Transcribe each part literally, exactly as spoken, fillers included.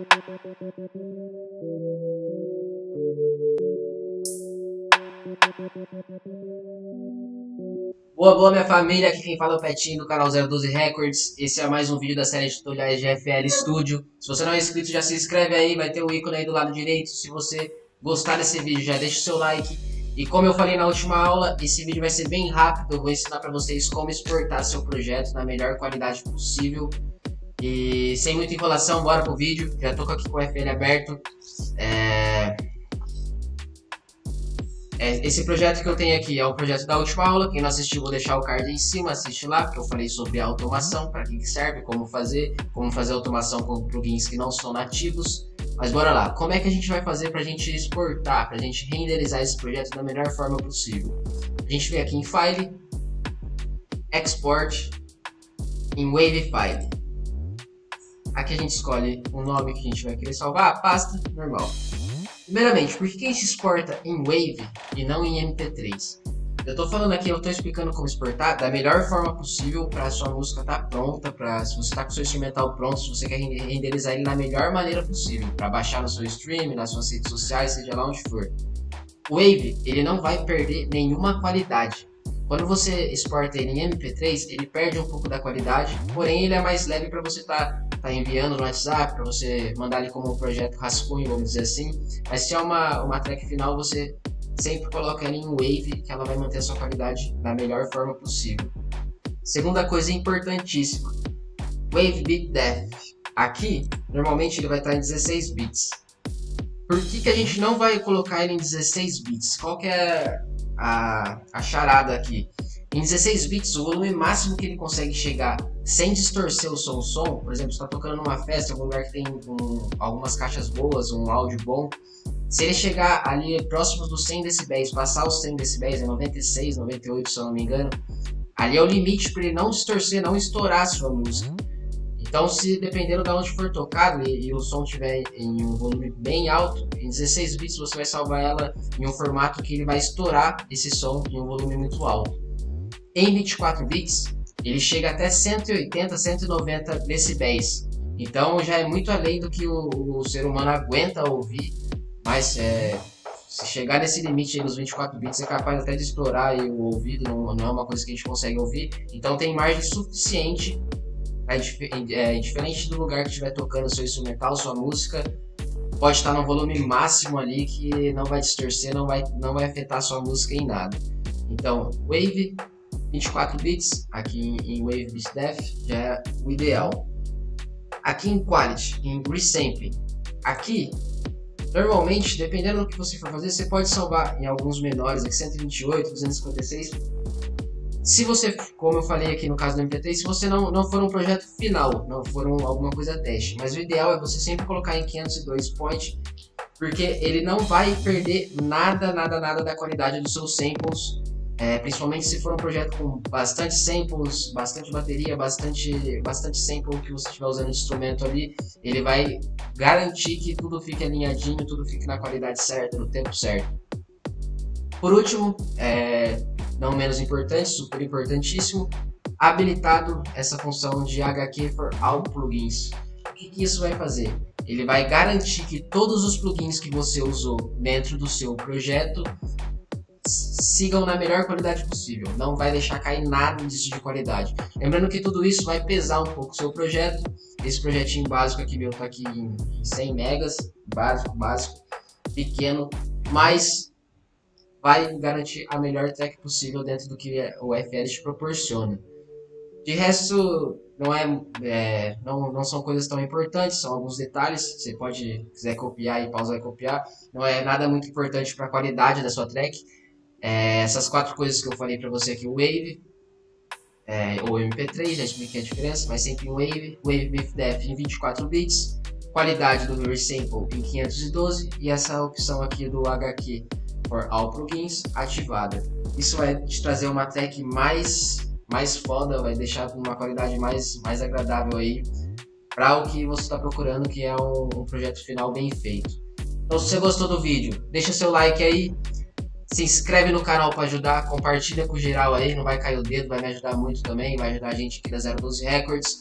Boa, boa, minha família, aqui quem fala é o Petinho do canal zero doze Records. Esse é mais um vídeo da série de tutoriais de F L Studio. Se você não é inscrito, já se inscreve aí, vai ter o ícone aí do lado direito. Se você gostar desse vídeo, já deixa o seu like. E como eu falei na última aula, esse vídeo vai ser bem rápido. Eu vou ensinar para vocês como exportar seu projeto na melhor qualidade possível. E sem muita enrolação, bora pro vídeo. Já tô aqui com o F L aberto. É... Esse projeto que eu tenho aqui é o projeto da última aula. Quem não assistiu, vou deixar o card em cima, assiste lá, porque eu falei sobre a automação, para que serve, como fazer, como fazer automação com plugins que não são nativos. Mas bora lá, como é que a gente vai fazer para a gente exportar, para a gente renderizar esse projeto da melhor forma possível? A gente vem aqui em File, Export, em Wave File. Aqui a gente escolhe o nome que a gente vai querer salvar, a pasta normal. Primeiramente, por que se exporta em Wave e não em M P três? Eu estou falando aqui, eu estou explicando como exportar da melhor forma possível para a sua música estar tá pronta, para se você está com o seu instrumental pronto, se você quer renderizar ele na melhor maneira possível, para baixar no seu stream, nas suas redes sociais, seja lá onde for. O Wave, ele não vai perder nenhuma qualidade. Quando você exporta ele em M P três, ele perde um pouco da qualidade, porém ele é mais leve para você estar tá tá enviando no WhatsApp, para você mandar ali como um projeto rascunho, vamos dizer assim. Mas se é uma, uma track final, você sempre coloca ela em Wave, que ela vai manter a sua qualidade da melhor forma possível. Segunda coisa importantíssima, Wave Bit Depth. Aqui, normalmente ele vai estar em dezesseis bits. Por que que a gente não vai colocar ele em dezesseis bits? Qual que é a, a charada aqui? Em dezesseis bits, o volume máximo que ele consegue chegar sem distorcer o som, som, por exemplo, você está tocando numa festa, em algum lugar que tem um, algumas caixas boas, um áudio bom, se ele chegar ali próximo dos cem decibéis, passar os cem decibéis, é noventa e seis, noventa e oito se eu não me engano, ali é o limite para ele não distorcer, não estourar a sua música. Então, se dependendo de onde for tocado e, e o som estiver em um volume bem alto, em dezesseis bits você vai salvar ela em um formato que ele vai estourar esse som em um volume muito alto. Em vinte e quatro bits, ele chega até cento e oitenta, cento e noventa decibéis. Então já é muito além do que o, o ser humano aguenta ouvir. Mas é, se chegar nesse limite aí dos vinte e quatro bits, é capaz até de explorar aí o ouvido, não, não é uma coisa que a gente consegue ouvir. Então tem margem suficiente, é, é, diferente do lugar que estiver tocando o seu instrumental, sua música. Pode estar no volume máximo ali que não vai distorcer, não vai, não vai afetar a sua música em nada. Então, Wave vinte e quatro bits, aqui em Wave Bit Depth já é o ideal. Aqui em Quality, em Resampling, aqui normalmente, dependendo do que você for fazer, você pode salvar em alguns menores, aqui cento e vinte e oito, duzentos e cinquenta e seis. Se você, como eu falei aqui no caso do M P três, se você não, não for um projeto final, não for um, alguma coisa teste, mas o ideal é você sempre colocar em quinhentos e dois point, porque ele não vai perder nada, nada, nada da qualidade dos seus samples. É, principalmente se for um projeto com bastante samples, bastante bateria, bastante, bastante sample que você estiver usando de instrumento ali, ele vai garantir que tudo fique alinhadinho, tudo fique na qualidade certa, no tempo certo. Por último, é, não menos importante, super importantíssimo, habilitado essa função de H Q for All Plugins. O que, que isso vai fazer? Ele vai garantir que todos os plugins que você usou dentro do seu projeto sigam na melhor qualidade possível, não vai deixar cair nada disso de qualidade. Lembrando que tudo isso vai pesar um pouco o seu projeto. Esse projetinho básico aqui meu tá aqui em cem megas, básico, básico, pequeno, mas vai garantir a melhor track possível dentro do que o F L te proporciona. De resto, não, é, é, não, não são coisas tão importantes, são alguns detalhes. Você pode, se quiser copiar e pausar e copiar, não é nada muito importante para a qualidade da sua track. É, essas quatro coisas que eu falei para você aqui, o Wave, é, ou M P três, já expliquei a diferença, mas sempre em Wave, Wave Bit Depth em vinte e quatro bits, qualidade do Resample em quinhentos e doze e essa opção aqui do H Q for All Plugins ativada. Isso vai te trazer uma track mais, mais foda, vai deixar com uma qualidade mais, mais agradável aí para o que você está procurando, que é um, um projeto final bem feito. Então, se você gostou do vídeo, deixa seu like aí. Se inscreve no canal para ajudar, compartilha com geral aí, não vai cair o dedo, vai me ajudar muito também, vai ajudar a gente aqui da zero doze Records.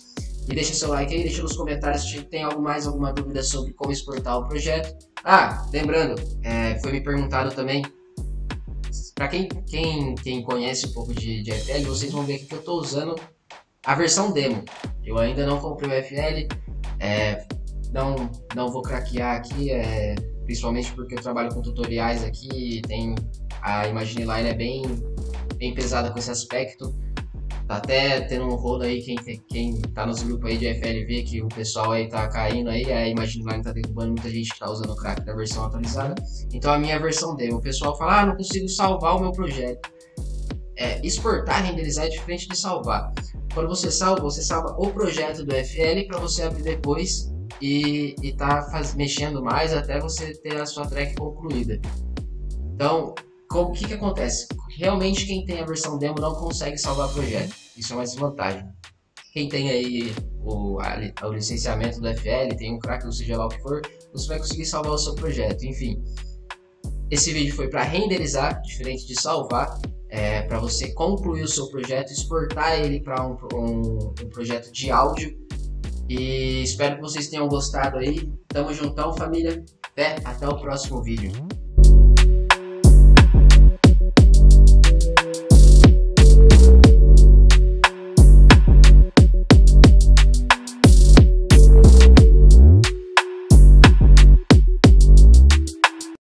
E deixa seu like aí, deixa nos comentários se tem algo mais, alguma dúvida sobre como exportar o projeto. Ah, lembrando, é, foi me perguntado também, para quem, quem, quem conhece um pouco de, de F L, vocês vão ver que eu estou usando a versão demo. Eu ainda não comprei o F L, é, não, não vou craquear aqui, é, principalmente porque eu trabalho com tutoriais aqui, tem, a Imagine Line é bem, bem pesada com esse aspecto. Tá até tendo um rolo aí, quem, quem tá nos grupos aí de F L V, que o pessoal aí tá caindo aí, a Imagine Line tá derrubando muita gente que tá usando o crack da versão atualizada. Então a minha versão demo, o pessoal fala, ah, não consigo salvar o meu projeto. É, exportar, renderizar é diferente de salvar. Quando você salva, você salva o projeto do F L para você abrir depois e, e tá faz, mexendo mais até você ter a sua track concluída. Então, o que que acontece? Realmente quem tem a versão demo não consegue salvar projeto. Isso é uma desvantagem. Quem tem aí o, a, o licenciamento do F L, tem um crack, ou seja lá o que for, você vai conseguir salvar o seu projeto. Enfim, esse vídeo foi para renderizar, diferente de salvar, é, para você concluir o seu projeto, exportar ele para um, um, um projeto de áudio. E espero que vocês tenham gostado aí. Tamo juntão, família. Até, até o próximo vídeo.